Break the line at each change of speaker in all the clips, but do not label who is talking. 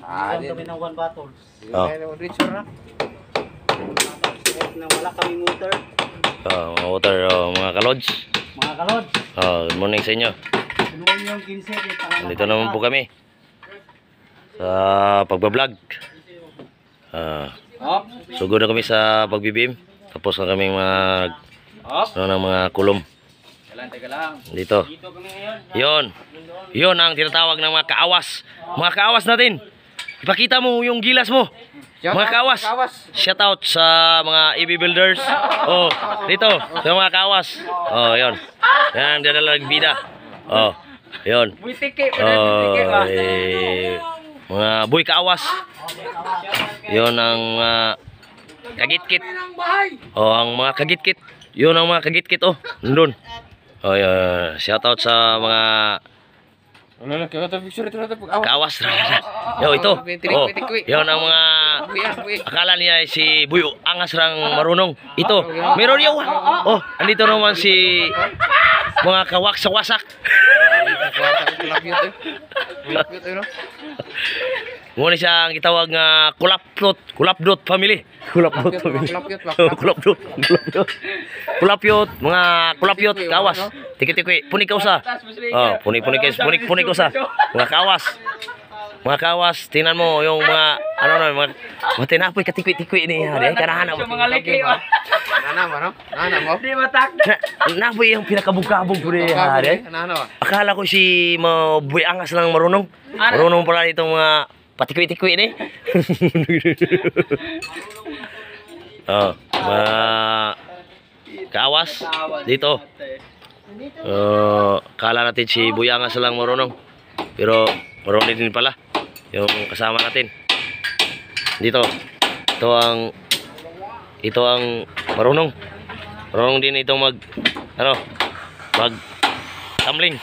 Meron kami ng 1 bottles.
Oh.
Richard na. Na wala kami motor.
Mga water, mga kalods.
Mga kalod.
Good morning sa inyo.
Sinuwan yung 15.
Dito naman po kami sa pagbablog. Sugod na kami sa pagbibim. Tapos na kami ng mga kulom.
Teka lang.
Dito.
Dito kami ngayon.
Yon ang tinatawag ng mga kaawas. Mga kaawas natin. Ipakita mo yung gilas mo. Mga kaawas. Shout out sa mga EB builders. Dito, sa mga kaawas. Yon. Yan dinala ng bida. Yon. Mga boy kaawas. Yon ang kagit-kit. Ang mga kagit-kit. Yon ang mga kagit-kit nandun. Shout out sa mga kawas. Ito. Yon ang mga akala niya si Buyo Angas rang marunong. Ito. Meron yaw. Andito naman si mga kawaksak-wasak. Muna siya ang itawag nga kulapdot family. Kulapdot family. Kulapyot, mga kulapyot kawas. Tiki-tiki, punik ka usa. Punik usa. Mga kawas. Mga kawas, tingnan mo yung mga mga tinapoy katikwi-tikwi ni hari kanahan mo.
Mga liki.
Nana mo?
Di matak.
Napoy yung pinakabog-kabog ko ni hari. Akala ko si Buy Angas lang marunong. Marunong pala itong mga patikwi-tikwi ni. Mga kawas dito. Kala natin si Buy Angas lang marunong. Pero marunong din pala yung kasama natin. Dito. Ito ang marunong. Marunong din itong mag tumbling.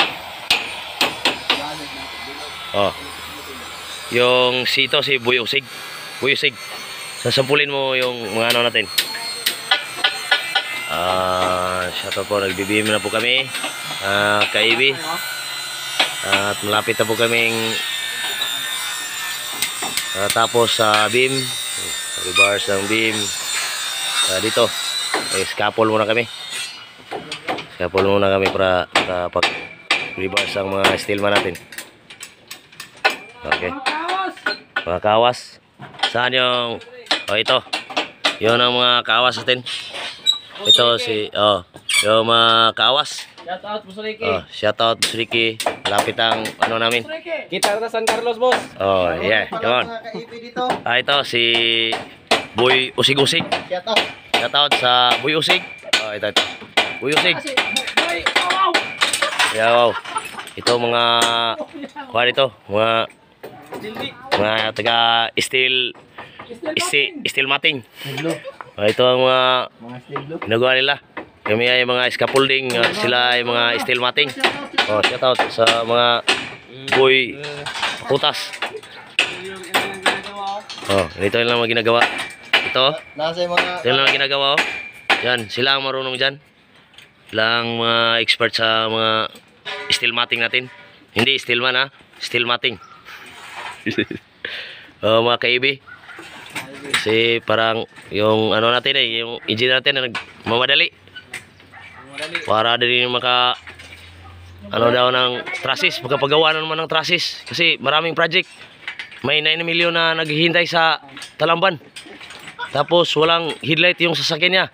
Yung si Buy Usig. Sasampulin mo yung mga natin. Shoutout po, nagbibihim na po kami. Kaibi. At malapit na po kaming tapos sa beam. Rebars ng beam. Dito. Scaffold muna kami. Para pag-rebars ang mga steelman natin. Okay. Mga kawas. Saan yung ito. Yun ang mga kawas natin. Ito yung mga kawas.
Shout out po sa Ricky.
Shout out po sa Ricky. Malapit ang namin.
Kita na San Carlos, boss.
Yeah. Yun. Ito si Buy Usig-Usig. Shout out sa Buy Usig. Ito. Buy Usig. Wow. Ito mga mga taga steel mating. Ito ang mga ginagawa nila. Kami ay mga scaffolding, sila ay mga steel mating. Shout out sa mga Buy Kutas. Ito lang mga ginagawa. Ito lang mga ginagawa. Yan, sila ang marunong dyan. Sila ang mga expert sa mga steel mating natin. Hindi steelman steel mating. Mga kaibi. Kasi parang yung natin yung engine natin na nagmamadali. Para din maka ng trusses, pagpagawa naman ng trusses kasi maraming project. May 9 million na naghihintay sa Talamban. Tapos walang headlight yung sasakyan niya.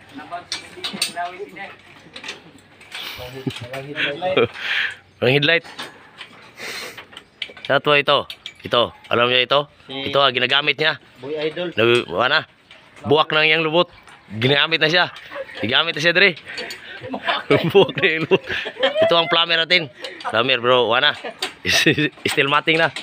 Walang headlight. Tatwa ito, alam niyo ito? Ito ginagamit niya.
Boy Idol.
Buwak ng iyang lubot. Ginagamit na siya. Gigamit na siya dre. Buwak na yung lubot. Ito ang plumber natin. Plumber bro, still mating na.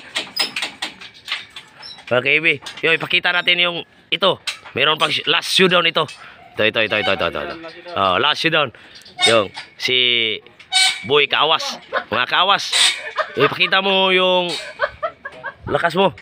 Okay, baby. Ipakita natin yung ito. Meron pang last showdown ito. Ito. Last showdown. Yung si Buy Kawas. Mga kawas. Ipakita mo yung lakas mo.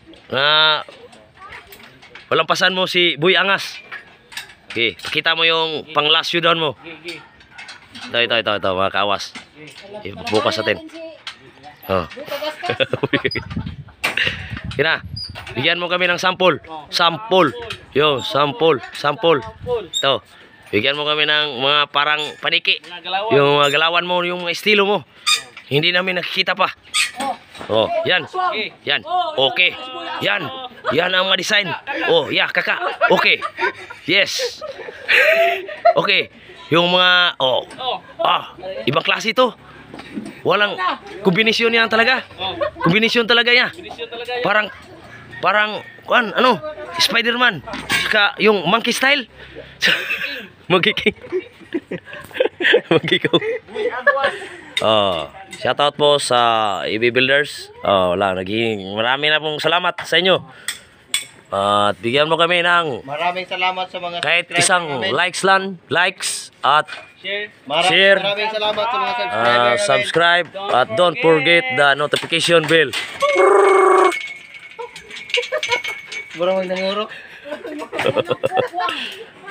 Walang pasan mo si Buy Angas. Okay, pakita mo yung pang last showdown mo. Ito mga kawas. Bukas natin. Kina. Bigyan mo kami ng sample. Sample. Yo, sample. Sample. Ito. Bigyan mo kami ng mga parang paniki.
Mga galawan.
Yung mga galawan mo, yung mga estilo mo. Hindi namin nakikita pa. Oh, yan. Yan. Okay. Yan. Yan ang mga design. Oh, yeah, kakak. Okay. Yes. Okay. Yung mga, ibang klase ito. Walang kombinasyon yan talaga. Kombinasyon talaga yan.
Binisyon talaga yan.
Parang, ano, Spider-Man. Saka yung monkey style. Monkey King. Monkey Kong. Shoutout po sa EB Builders. Marami na pong salamat sa inyo. At bigyan mo kami ng
Maraming salamat sa mga
kahit
subscribers
isang
namin.
likes at
Share.
share.
Maraming salamat sa mga subscribers namin.
Subscribe at don't forget the notification bell.
Burang nangurok.